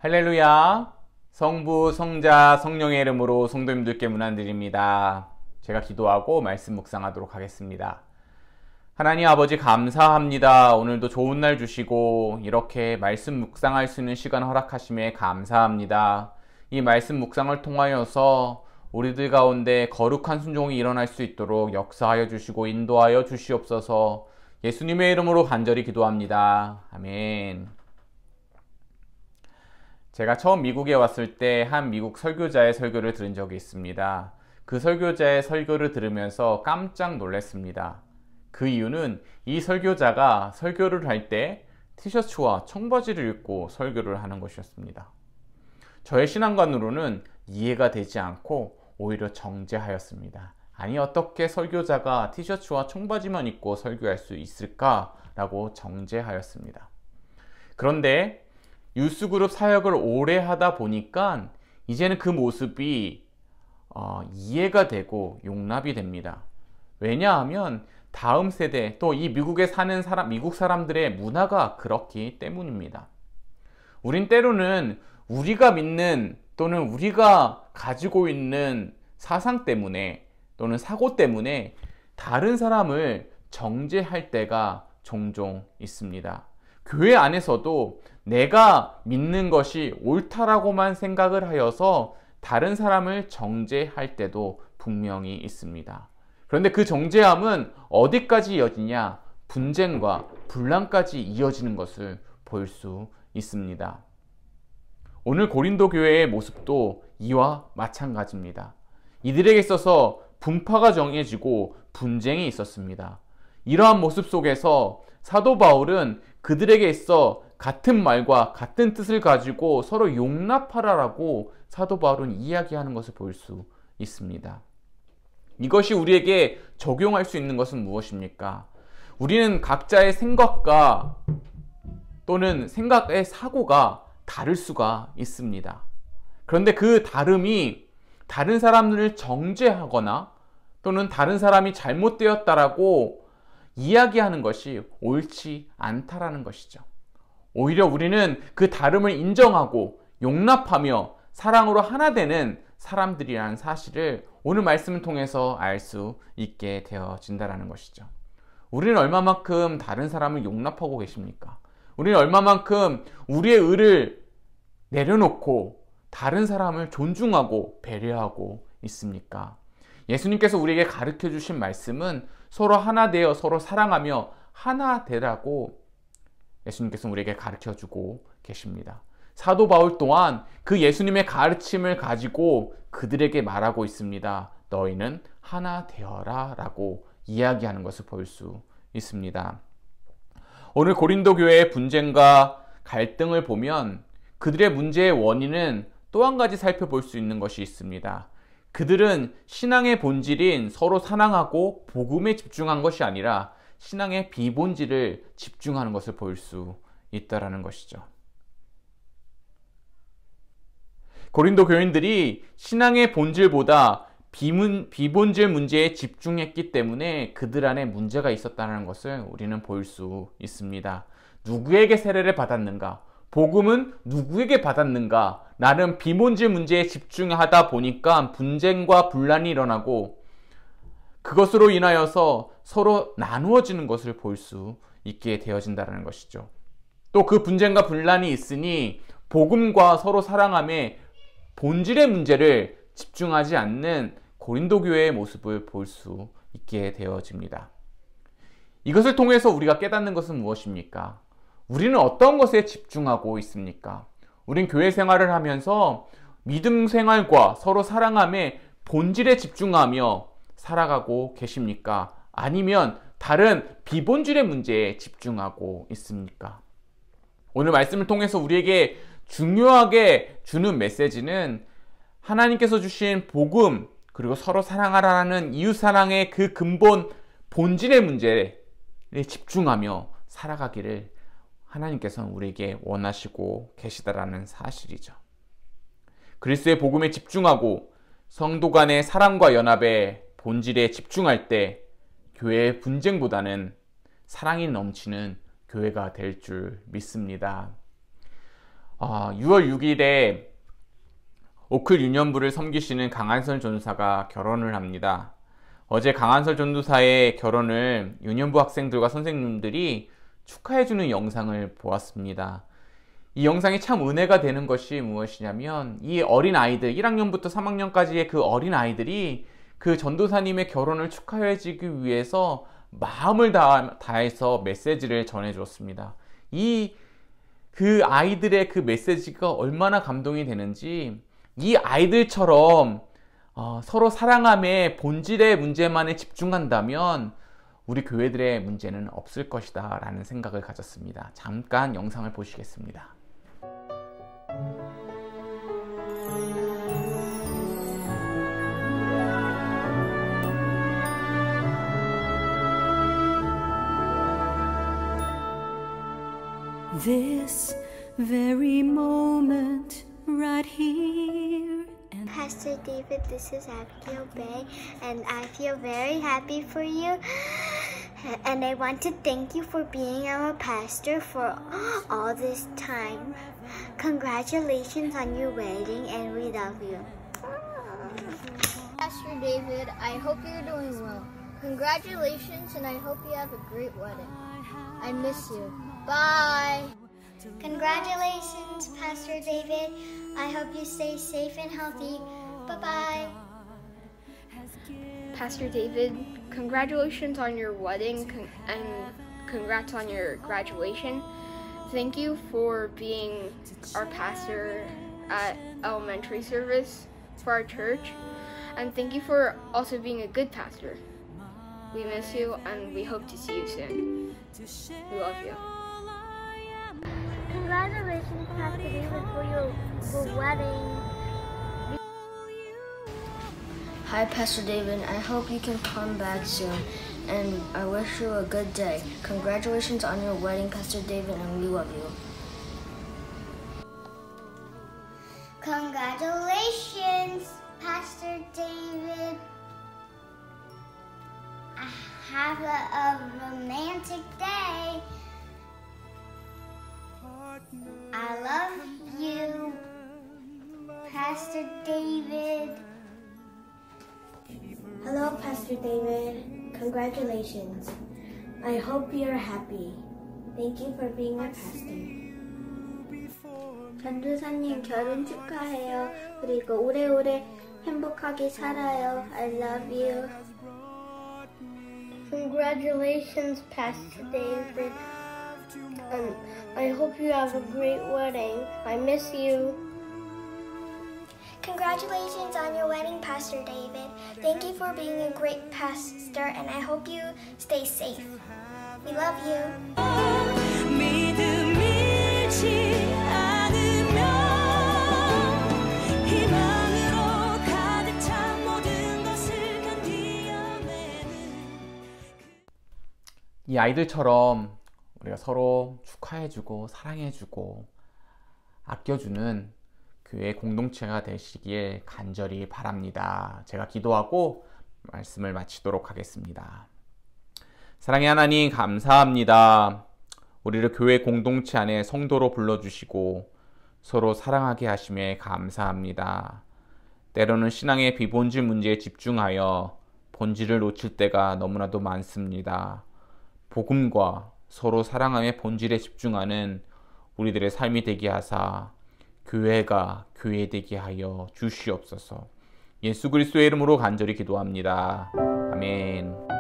할렐루야. 성부, 성자, 성령의 이름으로 성도님들께 문안드립니다. 제가 기도하고 말씀 묵상하도록 하겠습니다. 하나님 아버지 감사합니다. 오늘도 좋은 날 주시고 이렇게 말씀 묵상할 수 있는 시간 허락하심에 감사합니다. 이 말씀 묵상을 통하여서 우리들 가운데 거룩한 순종이 일어날 수 있도록 역사하여 주시고 인도하여 주시옵소서. 예수님의 이름으로 간절히 기도합니다. 아멘. 제가 처음 미국에 왔을 때 한 미국 설교자의 설교를 들은 적이 있습니다. 그 설교자의 설교를 들으면서 깜짝 놀랐습니다. 그 이유는 이 설교자가 설교를 할 때 티셔츠와 청바지를 입고 설교를 하는 것이었습니다. 저의 신앙관으로는 이해가 되지 않고 오히려 정죄하였습니다. 아니, 어떻게 설교자가 티셔츠와 청바지만 입고 설교할 수 있을까라고 정죄하였습니다. 그런데 유스그룹 사역을 오래 하다 보니까 이제는 그 모습이 이해가 되고 용납이 됩니다. 왜냐하면 다음 세대 또 이 미국에 사는 미국 사람들의 문화가 그렇기 때문입니다. 우린 때로는 우리가 믿는 또는 우리가 가지고 있는 사상 때문에 또는 사고 때문에 다른 사람을 정죄할 때가 종종 있습니다. 교회 안에서도 내가 믿는 것이 옳다라고만 생각을 하여서 다른 사람을 정죄할 때도 분명히 있습니다. 그런데 그 정죄함은 어디까지 이어지냐? 분쟁과 분란까지 이어지는 것을 볼 수 있습니다. 오늘 고린도 교회의 모습도 이와 마찬가지입니다. 이들에게 있어서 분파가 정해지고 분쟁이 있었습니다. 이러한 모습 속에서 사도 바울은 그들에게 있어 같은 말과 같은 뜻을 가지고 서로 용납하라라고 사도 바울은 이야기하는 것을 볼 수 있습니다. 이것이 우리에게 적용할 수 있는 것은 무엇입니까? 우리는 각자의 생각과 또는 생각의 사고가 다를 수가 있습니다. 그런데 그 다름이 다른 사람들을 정죄하거나 또는 다른 사람이 잘못되었다라고 이야기하는 것이 옳지 않다라는 것이죠. 오히려 우리는 그 다름을 인정하고 용납하며 사랑으로 하나 되는 사람들이라는 사실을 오늘 말씀을 통해서 알 수 있게 되어진다는 것이죠. 우리는 얼마만큼 다른 사람을 용납하고 계십니까? 우리는 얼마만큼 우리의 의를 내려놓고 다른 사람을 존중하고 배려하고 있습니까? 예수님께서 우리에게 가르쳐 주신 말씀은 서로 하나 되어 서로 사랑하며 하나 되라고 예수님께서 우리에게 가르쳐 주고 계십니다. 사도 바울 또한 그 예수님의 가르침을 가지고 그들에게 말하고 있습니다. 너희는 하나 되어라 라고 이야기하는 것을 볼 수 있습니다. 오늘 고린도 교회의 분쟁과 갈등을 보면 그들의 문제의 원인은 또 한 가지 살펴볼 수 있는 것이 있습니다. 그들은 신앙의 본질인 서로 사랑하고 복음에 집중한 것이 아니라 신앙의 비본질을 집중하는 것을 볼 수 있다는 것이죠. 고린도 교인들이 신앙의 본질보다 비본질 문제에 집중했기 때문에 그들 안에 문제가 있었다는 것을 우리는 볼 수 있습니다. 누구에게 세례를 받았는가? 복음은 누구에게 받았는가? 나는 비본질 문제에 집중하다 보니까 분쟁과 분란이 일어나고 그것으로 인하여서 서로 나누어지는 것을 볼 수 있게 되어진다는 것이죠. 또 그 분쟁과 분란이 있으니 복음과 서로 사랑함에 본질의 문제를 집중하지 않는 고린도 교회의 모습을 볼 수 있게 되어집니다. 이것을 통해서 우리가 깨닫는 것은 무엇입니까? 우리는 어떤 것에 집중하고 있습니까? 우린 교회 생활을 하면서 믿음 생활과 서로 사랑함에 본질에 집중하며 살아가고 계십니까? 아니면 다른 비본질의 문제에 집중하고 있습니까? 오늘 말씀을 통해서 우리에게 중요하게 주는 메시지는 하나님께서 주신 복음 그리고 서로 사랑하라는 이웃사랑의 그 근본 본질의 문제에 집중하며 살아가기를 하나님께서는 우리에게 원하시고 계시다라는 사실이죠. 그리스도의 복음에 집중하고 성도 간의 사랑과 연합의 본질에 집중할 때 교회의 분쟁보다는 사랑이 넘치는 교회가 될 줄 믿습니다. 6월 6일에 오클 유년부를 섬기시는 강한설 전도사가 결혼을 합니다. 어제 강한설 전도사의 결혼을 유년부 학생들과 선생님들이 축하해주는 영상을 보았습니다. 이 영상이 참 은혜가 되는 것이 무엇이냐면 이 어린 아이들, 1학년부터 3학년까지의 그 어린 아이들이 그 전도사님의 결혼을 축하해주기 위해서 마음을 다해서 메시지를 전해주었습니다. 그 아이들의 그 메시지가 얼마나 감동이 되는지, 이 아이들처럼 서로 사랑함의 본질의 문제만에 집중한다면 우리 교회들의 문제는 없을 것이다 라는 생각을 가졌습니다. 잠깐 영상을 보시겠습니다. This very moment right here. Pastor David, this is Abigail Bay, and I feel very happy for you. And I want to thank you for being our pastor for all this time. Congratulations on your wedding, and we love you. Pastor David, I hope you're doing well. Congratulations, and I hope you have a great wedding. I miss you. Bye. Congratulations, Pastor David. I hope you stay safe and healthy. Bye-bye. Pastor David, congratulations on your wedding and congrats on your graduation. Thank you for being our pastor at elementary service for our church, and thank you for also being a good pastor. We miss you and we hope to see you soon. We love you. Congratulations, Pastor David, for your wedding. Hi, Pastor David. I hope you can come back soon, and I wish you a good day. Congratulations on your wedding, Pastor David, and we love you. Congratulations, Pastor David. Have a romantic day. I love you, Pastor David. Hello, Pastor David. Congratulations. I hope you're happy. Thank you for being our pastor. 전도사님 결혼 축하해요. 그리고 오래오래 행복하게 살아요. I love you. Congratulations, Pastor David. I hope you have a great wedding. I miss you. Congratulations on your wedding, Pastor David. Thank you for being a great pastor, and I hope you stay safe. We love you. 이 아이들처럼 우리가 서로 축하해주고 사랑해주고 아껴주는 교회 공동체가 되시길 간절히 바랍니다. 제가 기도하고 말씀을 마치도록 하겠습니다. 사랑의 하나님, 감사합니다. 우리를 교회 공동체 안에 성도로 불러주시고 서로 사랑하게 하심에 감사합니다. 때로는 신앙의 비본질 문제에 집중하여 본질을 놓칠 때가 너무나도 많습니다. 복음과 서로 사랑함의 본질에 집중하는 우리들의 삶이 되게 하사 교회가 교회되게 하여 주시옵소서. 예수 그리스도의 이름으로 간절히 기도합니다. 아멘.